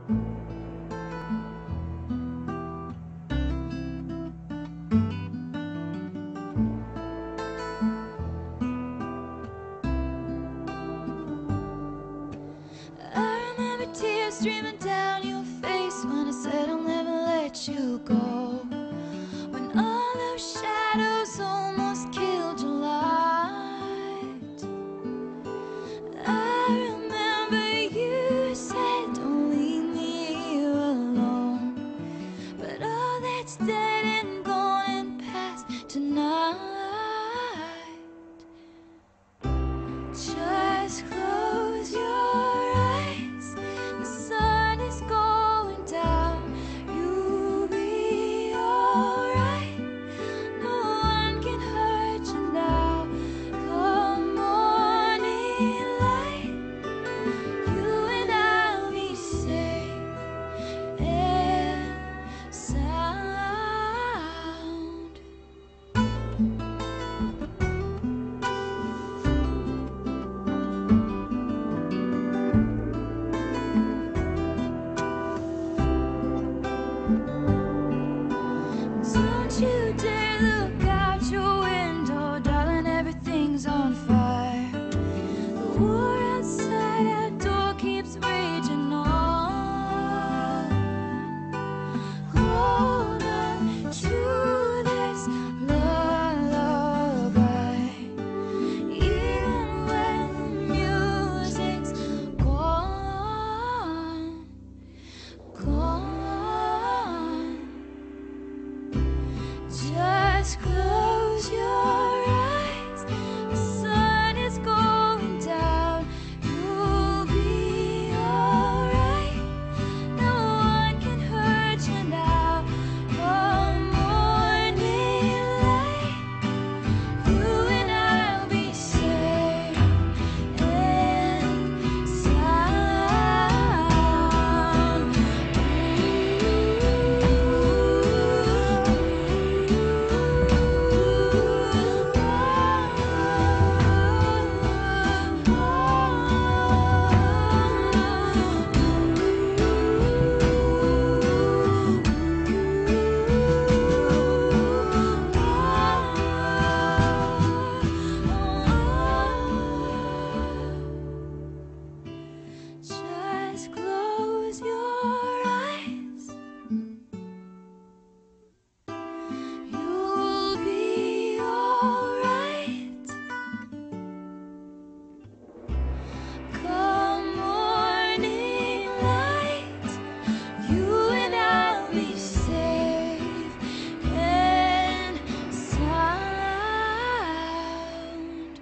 I remember tears streaming down your face when I said I'll never let you go. When all those shadows almost killed your light, I remember you said don't leave me here alone. But all that's dead and gone and past tonight. Just close your eyes, the sun is going down. You'll be alright, no one can hurt you now. Come morning light, you and I'll be safe and sound. Don't you dare look out your window, darling, everything's on fire. The war outside our door keeps raging on. Hold on to this lullaby, even when the music's gone, gone. Just close your eyes, the sun is going down. You'll be alright, no one can hurt you now. Come morning light, you and I'll be safe and sound. Just close your eyes, you'll be alright. Come morning light, you and I'll be safe and sound.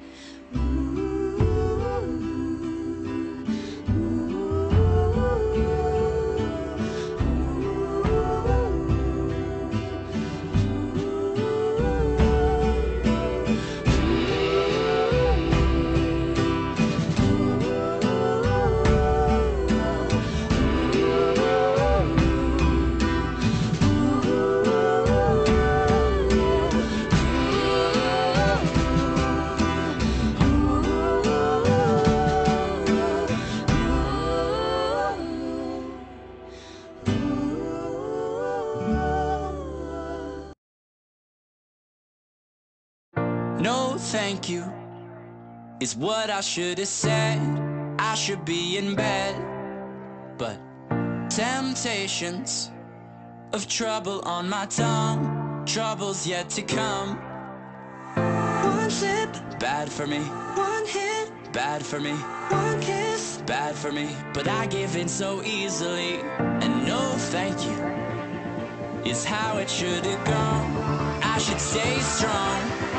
No thank you is what I should have said. I should be in bed, but temptations of trouble on my tongue, trouble's yet to come. One sip, bad for me. One hit, bad for me. One kiss, bad for me. But I give in so easily, and no thank you is how it should have gone. I should stay strong,